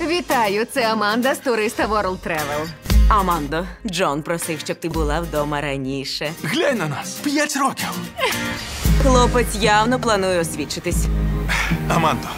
Вітаю, це Аманда з туриста World Travel. Амандо, Джон просив, щоб ти була вдома раніше. Глянь на нас. 5 років. Хлопець явно планує освідчитись. Амандо.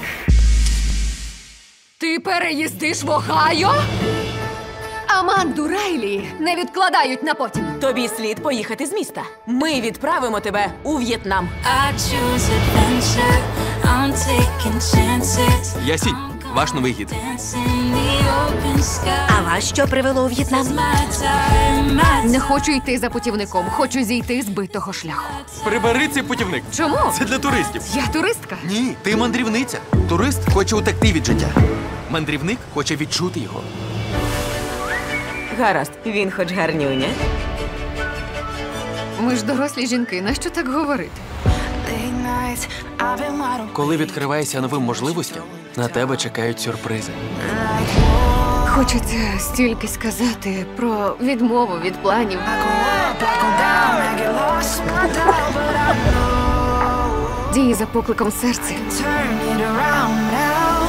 Ти переїздиш в Огайо? Аманду Райлі не відкладають на потім. Тобі слід поїхати з міста. Ми відправимо тебе у В'єтнам. I choose adventure. I'm taking chances. Ясінь, ваш новий гід. Dance in the open sky. А вас що привело у В'єтнам? My time, my Не хочу йти за путівником, хочу зійти з битого шляху. Прибери цей путівник. Чому? Це для туристів. Я туристка. Ні, ти мандрівниця. Турист хоче утекти від життя. Мандрівник хоче відчути його. Гаразд, він хоч гарнюня. Ми ж дорослі жінки, нащо так говорити? late nights. I've been wide awake. Коли відкриваєшся новим можливостям, на тебе чекають сюрпризи. Хочеться стільки сказати про відмову від планів. I get lost in my doubt, but I know. Дії за покликом серця. Turn it around now.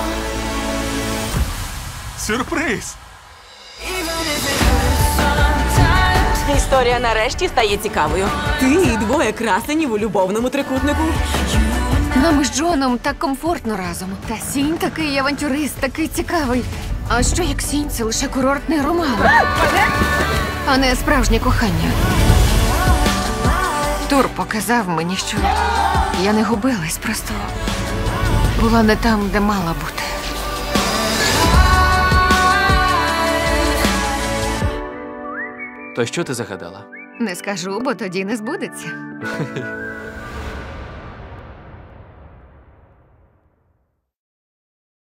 Сюрприз! Even if it hurts sometimes. Історія нарешті стає цікавою. Ти і двоє красенів у любовному трикутнику. Нам із Джоном так комфортно разом. Та Сінь такий авантюрист, такий цікавий. А що як Сінь – це лише курортний роман, а не справжнє кохання. Тур показав мені, що я не губилась, просто була не там, де мала бути. То що ти загадала? Не скажу, бо тоді не збудеться.